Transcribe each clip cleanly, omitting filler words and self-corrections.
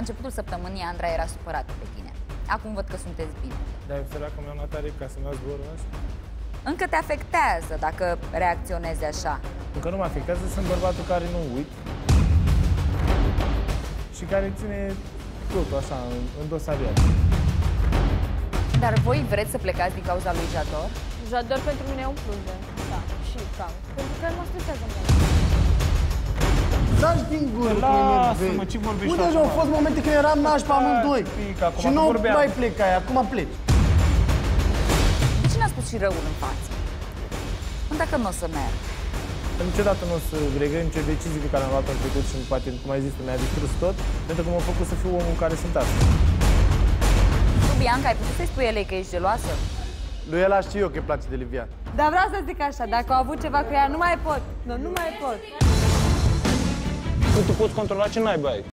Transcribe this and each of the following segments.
începutul săptămânii Andra era supărată pe tine. Acum văd că sunteți bine. Dar eu ferea că mi-am luat taric ca să-mi iau zborul ăsta. Încă te afectează dacă reacționezi așa. Încă nu mă afectează, sunt bărbatul care nu uit și care ține totul așa, îndosariat. Dar voi vreți să plecați din cauza lui Jador? Jador pentru mine e un plus de... Da, și cam. Pentru că mă stresează mult. Lași din gură cu Lasă-mă, ce vorbești Unde așa? au fost momente când eram nași pe amândoi. Și nu mai plecai, acum pleci. De ce n-a spus și răul în față? Dacă nu o să merg. Niciodată nu o să regret nicio decizie pe care am luat-o în trecut și poate, cum ai zis, mi-a distrus tot, pentru că m-a făcut să fiu omul care sunt astăzi. Tu, Bianca, ai putut să-i spui elei că ești geloasă? Lui ăla știu eu că îi place de Livia. Dar vreau să zic așa, dacă au avut ceva cu ea, nu mai pot. Nu mai pot. Când tu poți controla ce naiba ai.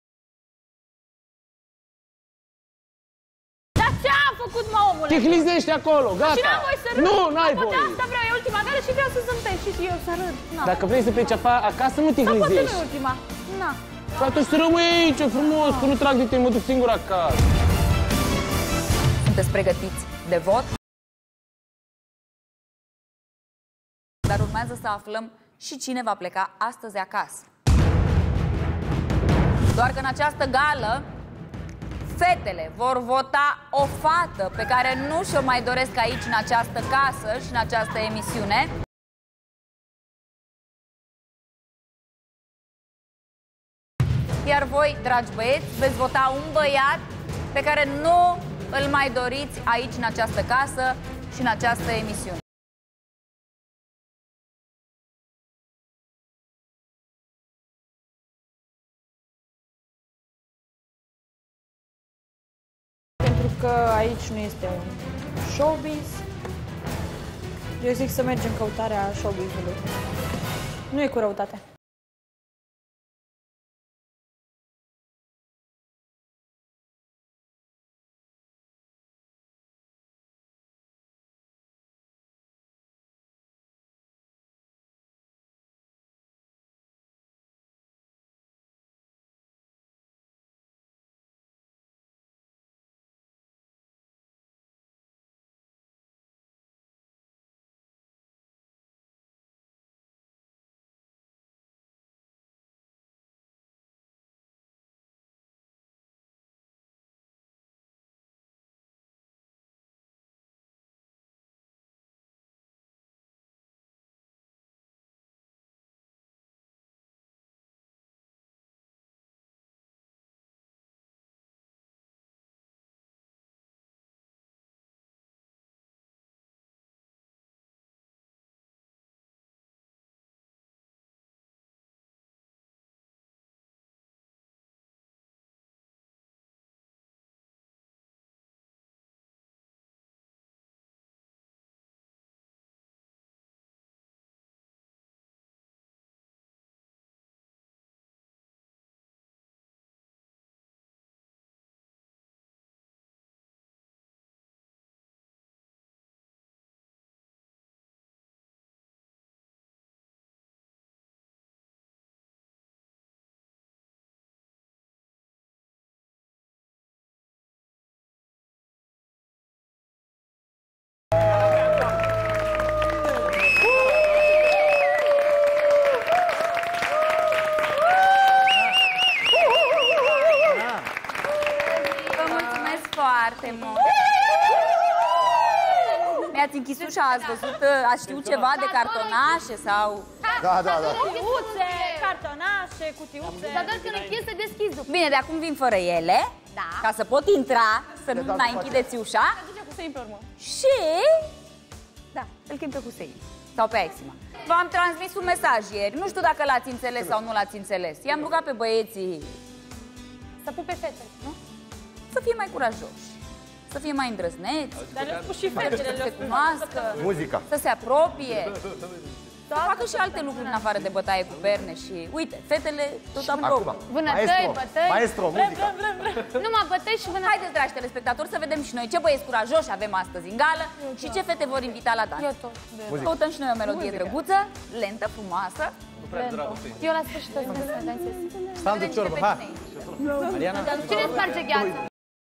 Dar ce am făcut, mă, omule? Te hlizești acolo, gata! Și n-am voie să râd. Nu, n-ai voie! Asta vreau, e ultima dată și vreau să zâmbesc și eu să râd. Dacă vrei să pleci acasă, nu te Dar poate nu hlizești. e ultima. Na. Și atunci să rămâi aici, frumos, că nu trag de tine, mă duc singur acasă. Sunteți pregătiți de vot? Dar urmează să aflăm și cine va pleca astăzi acasă. Doar că în această gală, fetele vor vota o fată pe care nu și-o mai doresc aici, în această casă și în această emisiune. Iar voi, dragi băieți, veți vota un băiat pe care nu îl mai doriți aici, în această casă și în această emisiune. Pentru că aici nu este un showbiz, eu zic să mergem în căutarea showbiz-ului. Nu e cu răutate. Mi-ați închis ușa, ați văzut, ați știut ceva de cartonașe sau... Da. Cutiuțe, cartonașe, cutiuțe. Dar doar când închizi, se deschizi după. Bine, de acum vin fără ele, ca să pot intra, să nu mai închideți ușa. Aduce cu Hussein pe urmă. Și... Da, îl chem pe Hussein. Sau pe Exima. V-am transmis un mesaj ieri, nu știu dacă l-ați înțeles sau nu l-ați înțeles. I-am rugat pe băieții Să pupe fetele, nu? să fie mai curajoși, să fie mai îndrăzneți, Dar le-au spus și fetele, să se cunoască, Muzica. să se apropie, să facă și alte lucruri în afară de bătaie cu perne și, uite, fetele tot aprobă. Vânătăi, bătăi. Maestro, muzica. Numai bătăi și vânătăi. Haideți, dragi telespectatori, să vedem și noi ce băieți curajoși avem astăzi în gală și ce fete vor invita la dans. Eu tot. Căutăm și noi o melodie drăguță, lentă, frumoasă. Eu la sfârșit o să dansez. Sandu Ciorbă, ha. Mariana? Cine sparge gheața?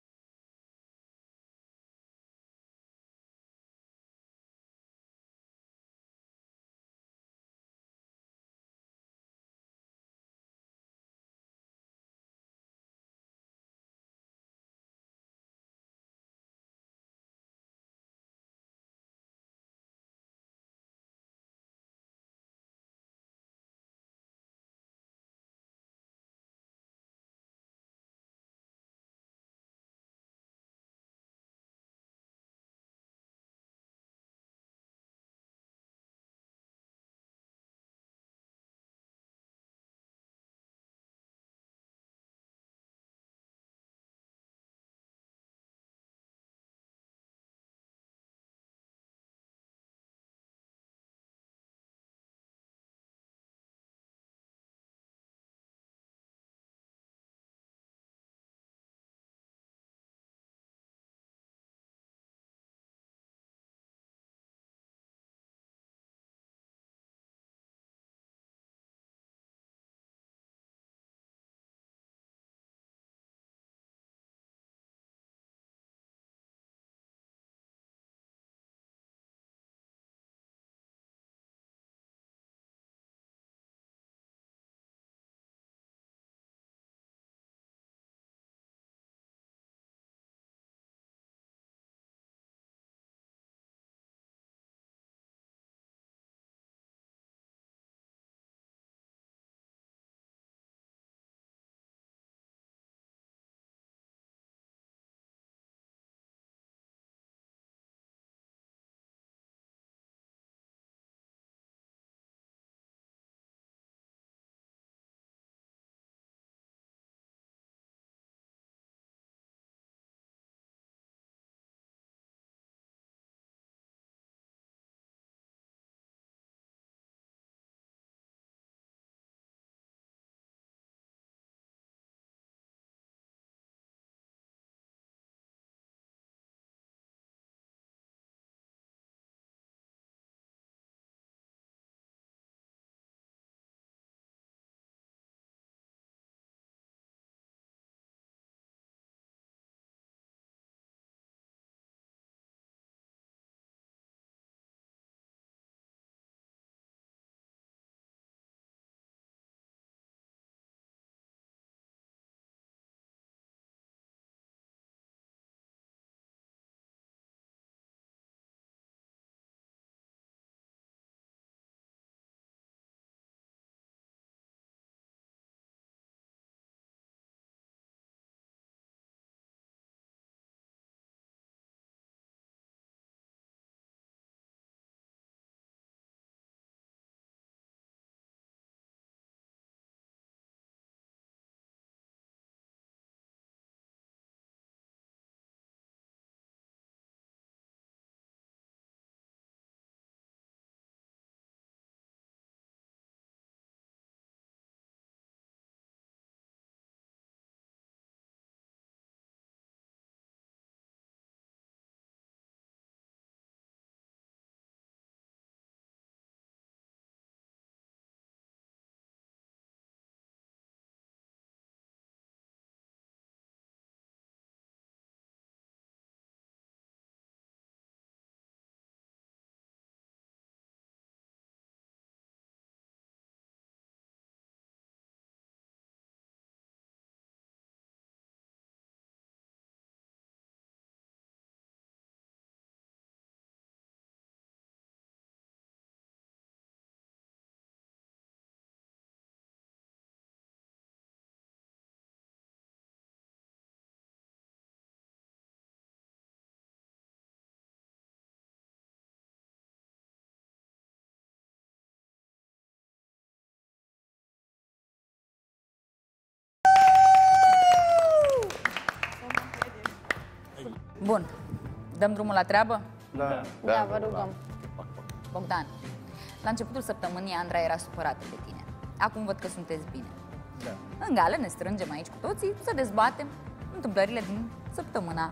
Bun. Dăm drumul la treabă? Da. Da, vă rugăm. Bogdan, la începutul săptămânii Andra era supărată de tine. Acum văd că sunteți bine. Da. În gală ne strângem aici cu toții să dezbatem întâmplările din săptămâna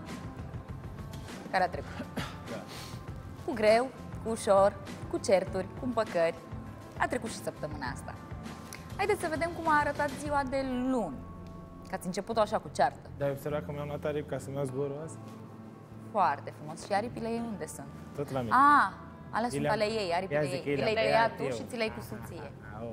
care a trecut. Da. Cu greu, cu ușor, cu certuri, cu împăcări. A trecut și săptămâna asta. Haideți să vedem cum a arătat ziua de luni. Că ați început-o așa cu ceartă. Dar ai observat că mi-am luat aripi ca să-mi iau zborul ăsta? Foarte frumos. Și aripile ei unde sunt? Tot la mine. Alea sunt ale ei, aripile ei. Le-ai tăiat tu și ți le-ai cu soție.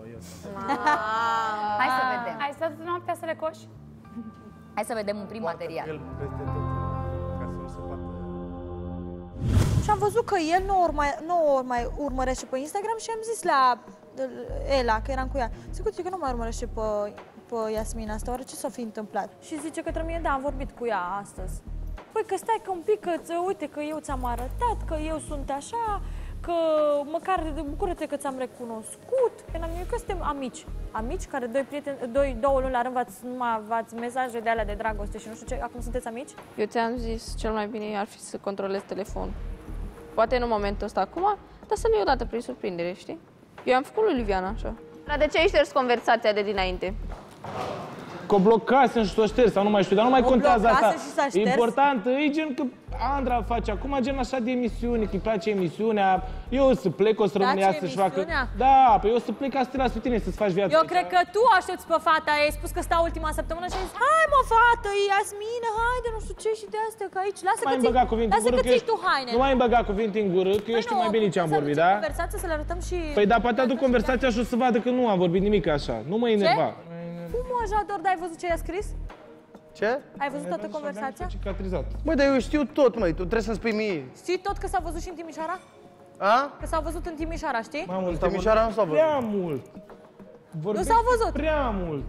Hai să vedem. Ai stat noaptea să le coși? Hai să vedem un prim material. El peste tot, ca să nu se facă. Și am văzut că el nu o mai urmărește pe Instagram și am zis la Ela, că eram cu ea, zic, uite că nu mai urmărește pe Iasmina asta, oare ce s-a fi întâmplat? Și zice către mine, da, am vorbit cu ea astăzi. Păi că stai că un pic, că uite că eu ți-am arătat, că eu sunt așa, că măcar bucură-te că ți-am recunoscut. Că suntem amici. Amici care două luni la rând v-ați mesaje de alea de dragoste și nu știu ce, acum sunteți amici? Eu ți-am zis, cel mai bine ar fi să controlezi telefonul. Poate în momentul ăsta acum, dar să nu iei odată prin surprindere, știi? Eu am făcut lui Liviana așa. Dar de ce ai șters conversația de dinainte? Că o blocasem și s-o șters, sau nu mai știu, dar nu mai contează asta. Și s-a șters? Important, e gen că Andra face acum gen așa de emisiune, că îi place emisiunea. Eu o să plec, o să rămân ea să-și facă... Da, pe eu o să plec ca să te las pe tine să-ți faci viața. Eu cred că tu aștepți pe fata, ai spus că stau ultima săptămână și ai zis, hai mă fată, e Iasmina, haide, nu știu ce și de astea, că aici, lasă că ții tu haine. Nu mai îmi băga cuvinte în gură, că eu știu mai bine ce am vorbit, da? Conversația să le arătăm și... Păi da, poate aduc conversația și o să vadă că nu am vorbit nimic așa. Nu mă enerva. Cum mă, Jador, dar ai văzut ce i-a scris? Ce? Ai văzut toată conversația? Cicatrizat. Băi, dar eu știu tot, măi, tu trebuie să-mi spui mie. Știi tot că s-au văzut și în Timișoara? A? Că s-au văzut în Timișoara, știi? În Timișoara nu s-au văzut. Prea mult. Nu s-au văzut? Prea mult.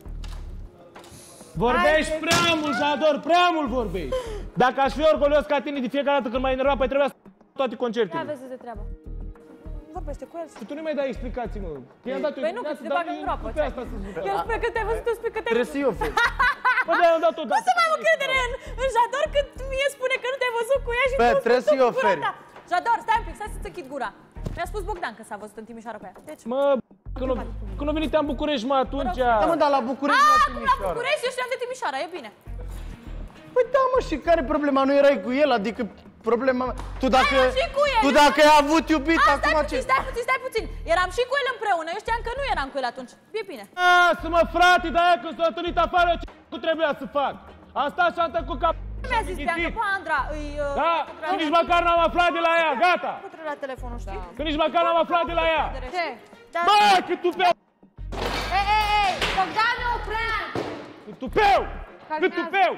Vorbești prea mult, Jador, prea mult vorbești. Dacă aș fi orgolios ca tine de fiecare dată când m-ai enervat, păi trebuia să toate concertele. Ia vezi de treabă. Vorbește cu el. Și tu nu mai dai explicații, mă. I-am dat Păi nu, că te bagă în groapă. Eu spun că te-ai văzut, tu spui că te-ai văzut. Trebuie să eu, fie. Bă, de-aia am dat odată. Nu să mai am încredere în Jador când mie spune că nu te-ai văzut cu ea și Bă, tu trebuie să-i oferi. Jador, stai un pic, stai să-ți închid gura. Mi-a spus Bogdan că s-a văzut în Timișoara pe ea. Deci... Mă, când nu venit în București, mă, atunci... Da, mă, dar la București, la Acum la Timișoara. București, eu știam de Timișoara, e bine. Păi da, mă, și care problema? Nu erai cu el, adică problema... Tu dacă ai avut iubit, acum ce? Stai puțin. Eram și cu el împreună, eu știam că nu eram cu el atunci. E bine. Lasă-mă, frate, dar aia când s-a întâlnit afară, ce trebuia să fac? Am stat și am tăcut cap... Mi-a zis Bianca, pe Andra, îi... Da, că nici măcar n-am aflat de la ea, gata! Putre la telefonul, știi? Că nici măcar n-am aflat de la ea! Ce? Bă, că tupeu! Ei, Bogdanu, prea! Că tupeu! Că tupeu!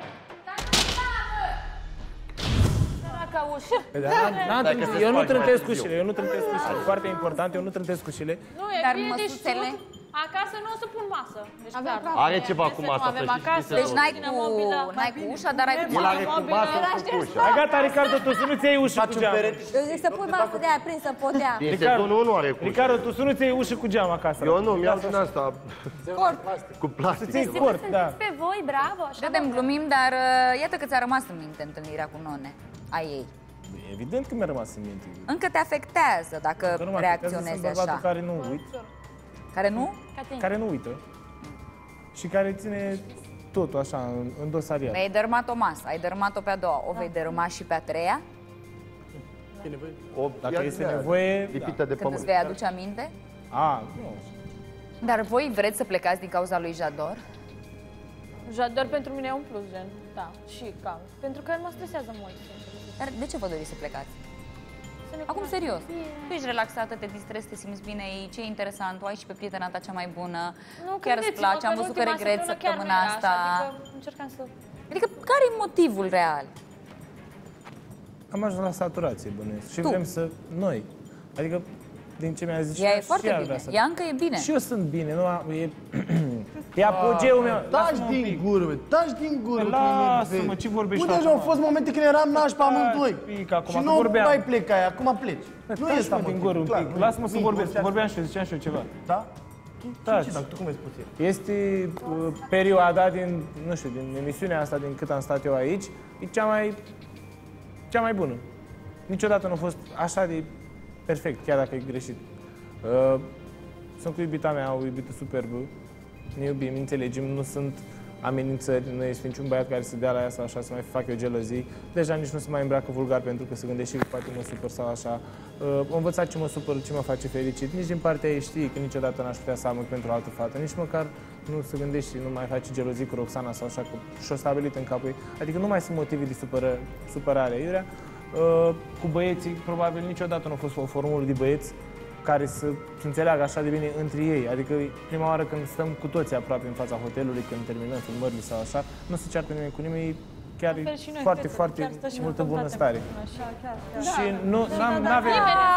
Eu nu trântesc ușile, Foarte important, eu nu trântesc ușile. Nu, e Dar bine de măsuțele? știut. Acasă nu o să pun masă. Deci Are ceva cu masa, să știți. Deci n-ai cu ușa, dar ai cu El are masă. cu masă cu ușa. Hai, gata, Ricardo, tu să nu-ți iei ușă cu geam. Eu zic să pui masă de aia prinsă în podea. Din sezonul nu are cu ușa. Ricardo, tu să nu-ți iei ușă cu geam acasă. Eu nu, mi-am din asta. Cu plastic. Să-ți iei cort, da. pe voi, bravo, așa. Vedem, glumim, dar iată că ți-a rămas în minte întâlnirea cu None a ei. Evident că mi-a rămas în minte. Încă te afectează dacă Că nu mă afectează, reacționezi sunt bărbatul așa. care nu uită. Care nu? Care nu uită. Și care ține totul așa, în dosariat. Mi-ai dărâmat o masă, ai dărâmat-o pe a doua, o vei dărâma și pe a treia? Dacă este nevoie, lipită de Când îți pământ. vei aduce aminte? Nu. Dar voi vreți să plecați din cauza lui Jador? Jador pentru mine e un plus, gen. Da, și cam. Pentru că el mă stresează mult. Dar de ce vă doriți să plecați? Acum, serios. Tu ești relaxată, te distrezi, te simți bine, ce e interesant, o ai și pe prietena ta cea mai bună, chiar îți place, am văzut că regreți săptămâna asta. Adică încercam să... Adică, care e motivul real? Am ajuns la saturație, bănuiesc. Și Tu. vrem să... Noi. Adică, din ce mi-a zis Ea e și foarte ea bine, vrea să... ea încă e bine. Și eu sunt bine, nu... E apogeul meu. Taci din gură, bă, taci din gură. Lasă-mă, ce vorbești Unde au fost momente când eram nași pe amândoi? pic, acum, Și că nu vorbeam. mai plecai, acum pleci. Nu ești Taci din gură un pic. Lasă-mă să vorbesc. Vorbeam și eu, ziceam și eu ceva. Da? Taci. Tu cum vezi puțin? Este perioada din, nu știu, din emisiunea asta, din cât am stat eu aici, e cea mai bună. Niciodată nu a fost așa de perfect, chiar dacă e greșit. Sunt cu iubita mea, o iubită superbă, ne iubim, înțelegem, nu sunt amenințări, nu este niciun băiat care să dea la ea sau așa, să mai facă o gelozii. Deja nici nu se mai îmbracă vulgar pentru că se gândește că poate mă supăr sau așa. Am învățat ce mă supăr, ce mă face fericit. Nici din partea ei știi că niciodată n-aș putea să am pentru o altă fată. Nici măcar nu se gândește, nu mai face gelozii cu Roxana sau așa, și-o stabilit în capul ei. Adică nu mai sunt motive de supărare aiurea. Cu băieții, probabil niciodată nu a fost o formulă de băieți care să înțeleagă așa de bine între ei. Adică prima oară când stăm cu toții aproape în fața hotelului, când terminăm filmările sau așa, nu se ceartă nimeni cu nimeni, chiar e foarte, foarte multă bunăstare. Și nu avem...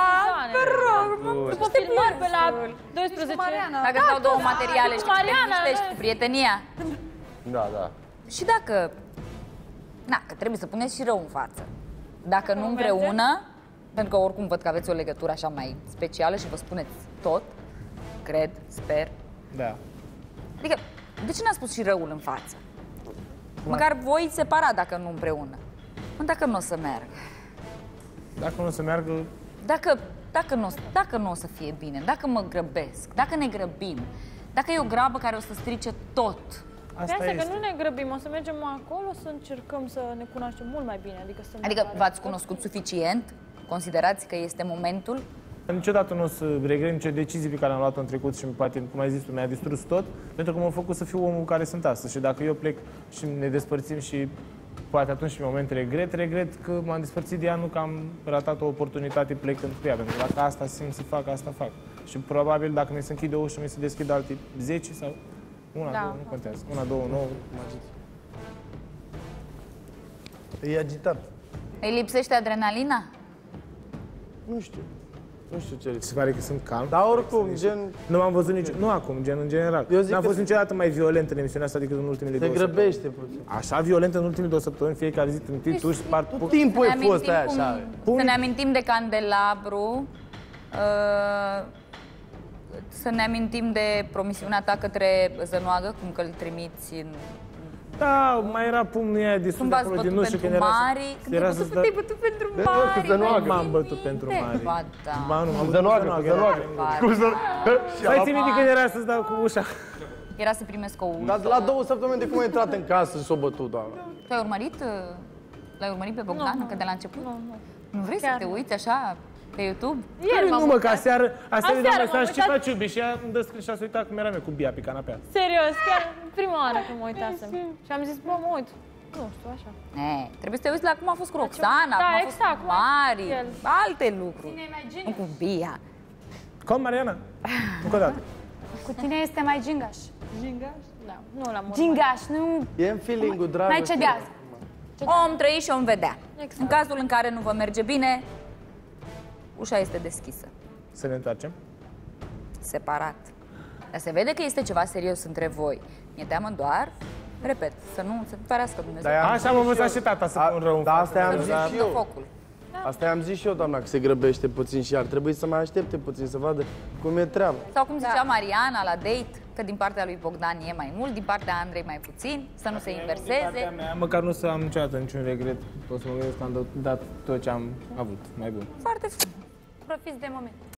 După filmări pe la 12. Dacă îți dau două materiale și te cu prietenia. Da. Și dacă... că trebuie să puneți și rău în față. Dacă nu împreună, pentru că oricum văd că aveți o legătură așa mai specială și vă spuneți tot, cred, sper. Da. Adică, de ce n-a spus și răul în față? Măcar voi separat dacă nu împreună. Dacă nu o să meargă. Dacă nu o să meargă... Dacă nu o să fie bine, dacă mă grăbesc, dacă ne grăbim, dacă e o grabă care o să strice tot. Asta că nu ne grăbim, o să mergem acolo să încercăm să ne cunoaștem mult mai bine. Adică v-ați cunoscut suficient? Considerați că este momentul? Niciodată nu o să regret nicio decizie pe care am luat-o în trecut și poate, cum ai zis tu, mi-a distrus tot, pentru că m-a făcut să fiu omul care sunt astăzi. Și dacă eu plec și ne despărțim și poate atunci în moment regret că m-am despărțit de ea, nu că am ratat o oportunitate plecând cu ea, pentru că dacă asta simt să fac, asta fac. Și probabil dacă mi se închide o ușă, mi se deschid alte 10 sau una, două, nu contează. Una, două, 9, E agitat. Îi lipsește adrenalina? Nu știu ce se pare că sunt calm. Dar oricum, gen... Nu m-am văzut nici... Nu acum, gen în general. N-am fost niciodată mai violent în emisiunea asta decât în ultimele 2 săptămâni. Se grăbește puțin. Așa violent în ultimele 2 săptămâni, fiecare zi trântit, tu spart... Tot timpul ai fost aia așa. Să ne amintim de candelabru, să ne amintim de promisiunea ta către Zănoagă, cum că îl trimiți în... Da, mai era pumnul ea de sus de acolo din ușă când era să... Când te-ai bătut pentru Mari? M-am bătut pentru Mari. Ba da. Ba nu, m-am bătut Zănoagă. Mai ții minte când era să-ți dau cu ușa? Era să primesc o ușă. Dar la 2 săptămăni de cum a intrat în casă și s-a bătut, doamna. Tu ai urmărit? L-ai urmărit pe Bogdan încă de la început? Nu vrei să te uiți așa pe YouTube? Nu mă, că aseară doamna stai și ce faci, iubi? Și ea îmi dă screen și a uitat cum eram eu cu Bia pe canapea. Serios, chiar prima oară când mă uitasem. Și am zis, bă, mă uit. Nu știu, așa. Trebuie să te uiți la cum a fost cu Roxana, cum a fost cu Mari, alte lucruri. Nu cu Bia. Cum, Mariana? Încă o dată. Cu tine este mai gingaș. Gingaș? Da, nu l-am urmat. Gingaș, nu... E în feeling-ul dragă. Mai cedează. Om trăi și om vedea. În cazul în care nu vă merge bine, ușa este deschisă. Să ne întoarcem? Separat. Dar se vede că este ceva serios între voi. Mi-e teamă doar, repet, să nu se ferească Dumnezeu. Așa am învățat și tata să pun rău în față. Asta i-am zis și eu. Focul. Asta i-am zis și eu, doamna, că se grăbește puțin și ar trebui să mai aștepte puțin, să vadă cum e treaba. Sau cum zicea Mariana la date, că din partea lui Bogdan e mai mult, din partea Andrei mai puțin, să nu se inverseze. Măcar nu să am niciodată niciun regret. O să mă gândesc că am dat tot ce am avut mai bun. Foarte frumos. Profiți de moment.